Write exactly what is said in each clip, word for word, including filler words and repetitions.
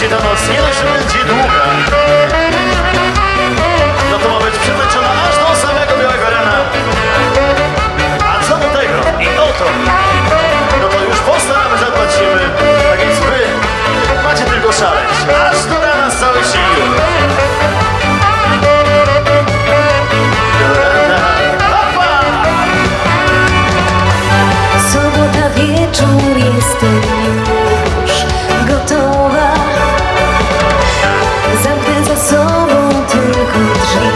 ta noc nie dość, że będzie długa, no to ma być przemęczona aż do samego białego rana. A co do tego i o to, no to już postaramy zadbać siebie. Tak więc wy macie tylko szaleć aż do rana z całej siły. Sobota wieczór, jestem już gotowa. Zamknę za sobą tylko drzwi.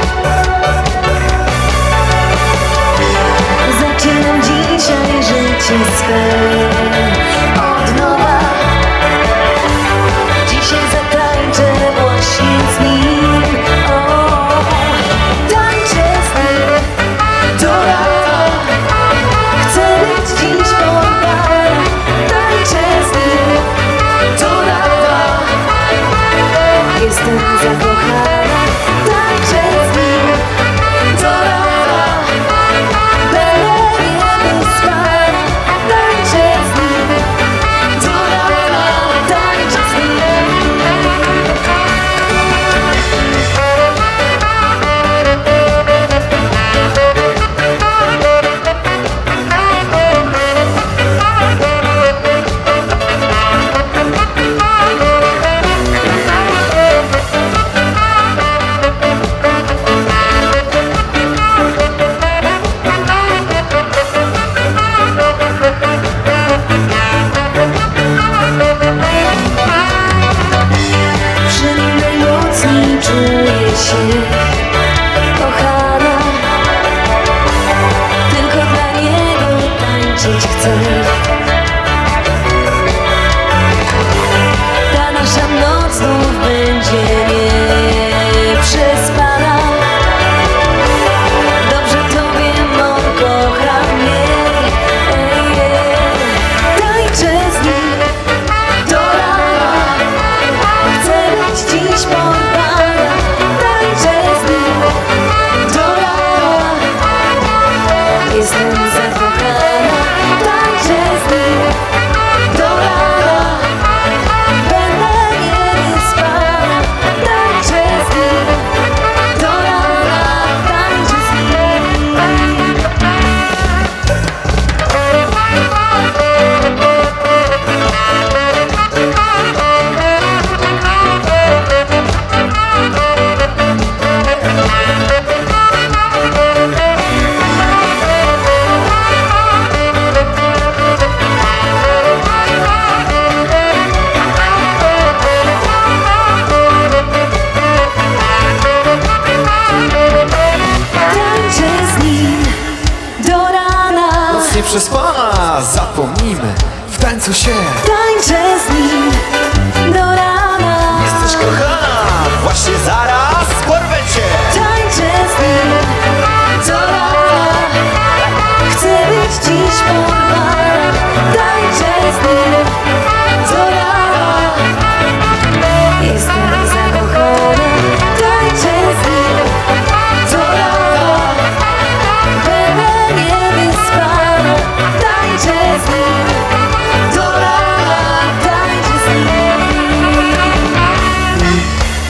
Zaczynam dzisiaj życie swe od nowa. Dzisiaj zatańczę właśnie z nim. O, tańczę z nim do rana. Chcę być dziś porwana. Tańczę z nim do rana. Jestem zakochana. Tańczę z nim do rana. Będę niewyspana. Tańczę z nim do rana. Tańczę z nim. Przy nim najmocniej czuję się kochana. Tylko dla niego tańczyć chcę. Ta nasza noc znów będzie nieprzespana. Dobrze to wiem, on kocha mnie. Ej, ej. Tańczę z nim do rana. Chcę być dziś porwana. Tańczę z nim do rana. Jestem zakochana. Tańczę z nim do rana. Będę niewyspana. Tańczę z nim do rana. Tańczę z nim. Tańczę z nim do rana. Noc nieprzespana, zapomnijmy w tańcu się. Tańczę z nim do rana. Jesteś kochana, właśnie zaraz porwę cię. Tańczę z nim